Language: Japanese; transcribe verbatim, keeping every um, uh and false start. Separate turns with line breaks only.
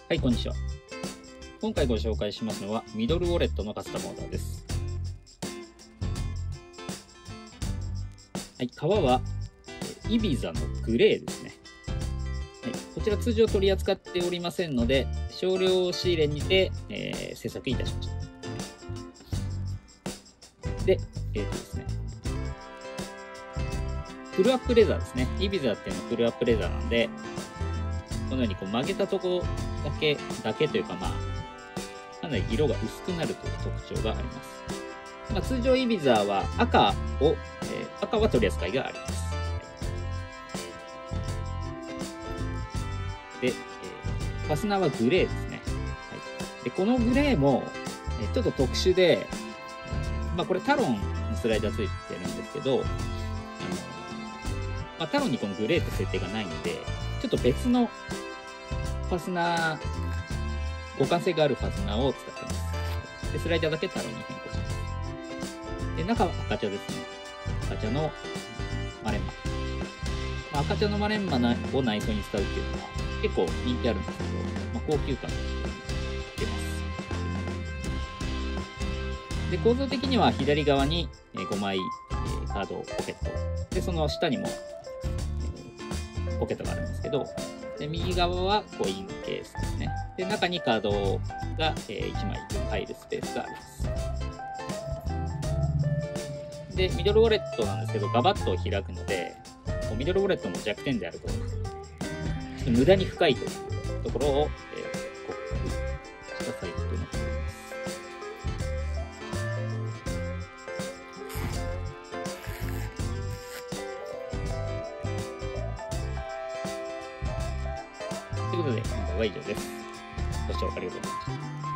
はい、こんにちは。今回ご紹介しますのは、ミドルウォレットのカスタムオーダーです。はい、革はイビザのグレーですね。はい、こちら通常取り扱っておりませんので、少量仕入れにて、えー、制作いたしました。で、えっとですね、フルアップレザーですね。イビザっていうのはフルアップレザーなんで、このようにこう曲げたとこだけ、だけというか、まあ、かなり色が薄くなるという特徴があります。まあ、通常イビザーは赤を、えー、赤は取り扱いがあります。で、えー、ファスナーはグレーですね。はい、でこのグレーも、えー、ちょっと特殊で、まあ、これタロンのスライダーついてるんですけど、あのまあ、タロンにこのグレーって設定がないんで、ちょっと別のファスナー、互換性があるファスナーを使っています。で、スライダーだけタロンに変更します。で、中は赤茶ですね。赤茶のマレンマ。まあ、赤茶のマレンマを内装に使うっていうのは結構人気あるんですけど、まあ、高級感が出ます。で、構造的には左側にごまいカードポケット。で、その下にもポケットがあるんですけど、で右側はコインケースですね。で、中にカードが、えー、いちまい入るスペースがあります。で、ミドルウォレットなんですけど、ガバッと開くので、ミドルウォレットの弱点であると、ちょっと無駄に深いというところを、えー、克服したサイズとなっております。ということで、今回は以上です。ご視聴ありがとうございました。